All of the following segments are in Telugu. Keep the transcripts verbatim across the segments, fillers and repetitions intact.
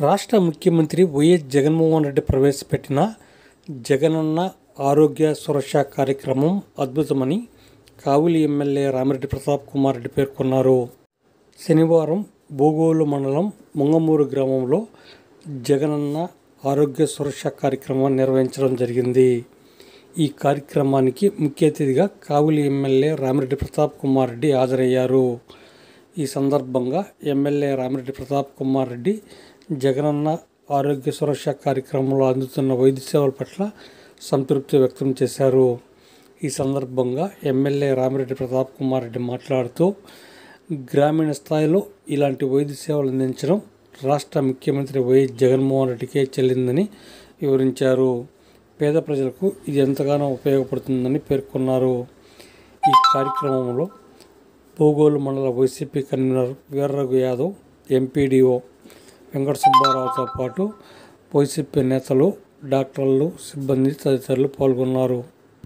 రాష్ట్ర ముఖ్యమంత్రి వైఎస్ జగన్మోహన్ రెడ్డి ప్రవేశపెట్టిన జగనన్న ఆరోగ్య సురక్ష కార్యక్రమం అద్భుతమని కావలి ఎమ్మెల్యే రామిరెడ్డి ప్రతాప్ కుమార్ రెడ్డి పేర్కొన్నారు. శనివారం బోగోలు మండలం ముంగమూరు గ్రామంలో జగనన్న ఆరోగ్య సురక్ష కార్యక్రమాన్ని నిర్వహించడం జరిగింది. ఈ కార్యక్రమానికి ముఖ్య అతిథిగా కావలి ఎమ్మెల్యే రామిరెడ్డి ప్రతాప్ కుమార్ రెడ్డి హాజరయ్యారు. ఈ సందర్భంగా ఎమ్మెల్యే రామిరెడ్డి ప్రతాప్ కుమార్ రెడ్డి జగనన్న ఆరోగ్య సురక్ష కార్యక్రమంలో అందుతున్న వైద్య సేవల పట్ల సంతృప్తి వ్యక్తం చేశారు. ఈ సందర్భంగా ఎమ్మెల్యే రామిరెడ్డి ప్రతాప్ కుమార్ రెడ్డి మాట్లాడుతూ గ్రామీణ స్థాయిలో ఇలాంటి వైద్య సేవలు అందించడం రాష్ట్ర ముఖ్యమంత్రి వైఎస్ జగన్మోహన్ రెడ్డికే చెల్లిందని వివరించారు. పేద ప్రజలకు ఇది ఎంతగానో ఉపయోగపడుతుందని పేర్కొన్నారు. ఈ కార్యక్రమంలో బోగోలు మండల YCP convener Veeraraghu Yadav, MPDO Venkata సుబ్బారావుతో పాటు వైసీపీ నేతలు, డాక్టర్లు, సిబ్బంది తదితరులు పాల్గొన్నారు.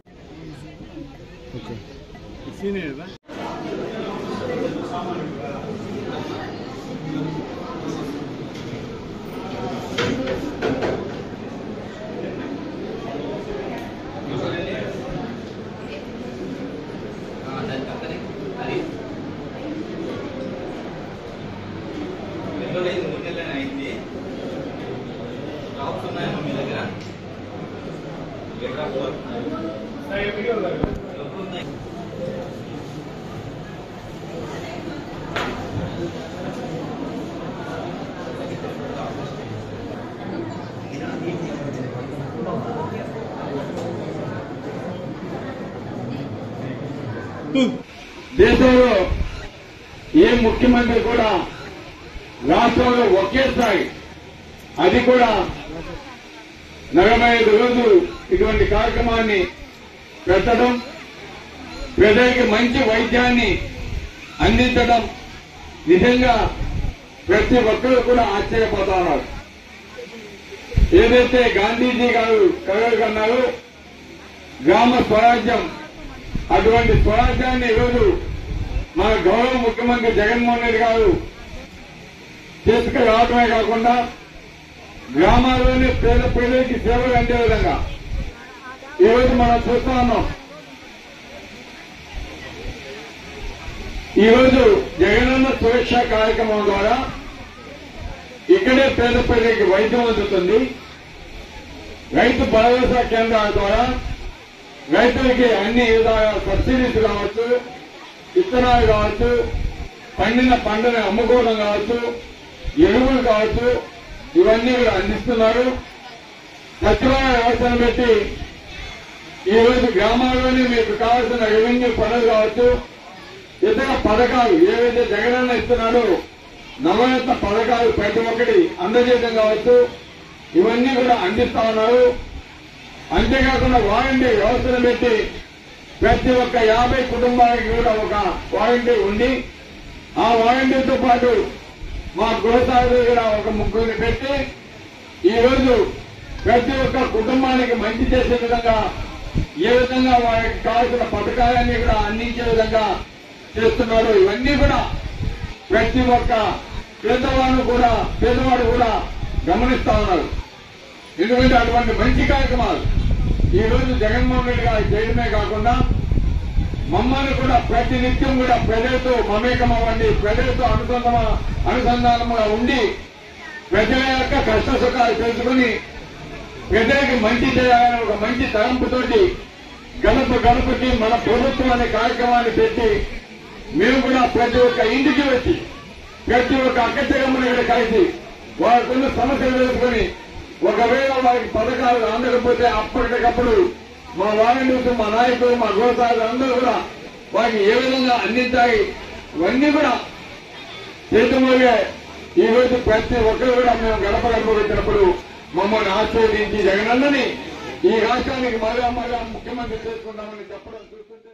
దేశంలో ఏ ముఖ్యమంత్రి కూడా రాష్ట్రంలో ఒకేసారి అది కూడా నలభై ఐదు రోజులు ఇటువంటి కార్యక్రమాన్ని పెట్టడం, ప్రజలకి మంచి వైద్యాన్ని అందించడం నిజంగా ప్రతి ఒక్కరూ కూడా ఆశ్చర్యపోతా ఉన్నారు. ఏదైతే గాంధీజీ గారు కలలు కన్నారో గ్రామ స్వరాజ్యం, అటువంటి స్వరాజ్యాన్ని ఈరోజు మన గౌరవ ముఖ్యమంత్రి జగన్మోహన్ రెడ్డి గారు తీసుకురావడమే కాకుండా గ్రామాల్లోనే పేద ప్రజలకి సేవలు అందే విధంగా ఈరోజు మనం చూస్తా ఉన్నాం. ఈరోజు జగనన్న సురక్ష కార్యక్రమం ద్వారా ఇక్కడే పేద ప్రజలకి వైద్యం అందుతుంది. రైతు భరోసా కేంద్రాల ద్వారా రైతులకి అన్ని విధాల సబ్సిడీస్ కావచ్చు, విత్తనాలు కావచ్చు, పండిన పంటని అమ్ముకోవడం కావచ్చు, ఎరువులు కావచ్చు, ఇవన్నీ కూడా అందిస్తున్నారు. సచివాలయ వ్యవస్థను పెట్టి ఈరోజు గ్రామాల్లోనే మీకు కావాల్సిన రెవెన్యూ పనులు కావచ్చు, ఇతర పథకాలు ఏవైతే జగనన్న ఇస్తున్నాడో నవరత్న పథకాలు ప్రతి ఒక్కటి అందజేయడం కావచ్చు, ఇవన్నీ కూడా అందిస్తా ఉన్నారు. అంతేకాకుండా వారంటీ వ్యవస్థను పెట్టి ప్రతి ఒక్క యాభై కుటుంబాలకి కూడా ఒక వారంటీ ఉండి ఆ వారంటీతో పాటు మా గృహసారి కూడా ఒక ముగ్గురిని పెట్టి ఈరోజు ప్రతి ఒక్క కుటుంబానికి మంచి చేసే విధంగా ఏ విధంగా వారికి కావాల్సిన పథకాలన్నీ కూడా అందించే విధంగా చేస్తున్నారు. ఇవన్నీ కూడా ప్రతి ఒక్క పేదవాడు కూడా పేదవాడు కూడా గమనిస్తా ఉన్నారు. ఎందుకంటే అటువంటి మంచి కార్యక్రమాలు ఈ రోజు జగన్మోహన్ రెడ్డి గారు చేయడమే కాకుండా మమ్మల్ని కూడా ప్రతి నిత్యం కూడా ప్రజలతో మమేకమవ్వండి, ప్రజలతో అనుసంధాన అనుసంధానంగా ఉండి ప్రజల యొక్క కష్ట సుఖాలు తెలుసుకుని ప్రజలకి మంచి చేయాలని ఒక మంచి తలంపుతోటి గడప గడపకి మన ప్రభుత్వం అనే కార్యక్రమాన్ని పెట్టి మేము కూడా ప్రతి ఒక్క ఇంటికి వచ్చి ప్రతి ఒక్క అక్కచెగమ్మని కూడా కలిసి వారికున్న సమస్యలు తెలుసుకుని ఒకవేళ వారికి పథకాలు అందకపోతే అప్పటికప్పుడు మా వాలంటీర్స్, మా నాయకులు, మా గోసాలు అందరూ కూడా వారికి ఏ విధంగా అందించాలి ఇవన్నీ కూడా చేతుమోగే ఈ రోజు ప్రతి ఒక్కరు కూడా మేము గడప గడప వచ్చినప్పుడు మమ్మల్ని ఆశీర్వదించి జగనన్నని ఈ రాష్ట్రానికి మరో మరో ముఖ్యమంత్రి చేసుకుంటామని చెప్పడం చూస్తుంటే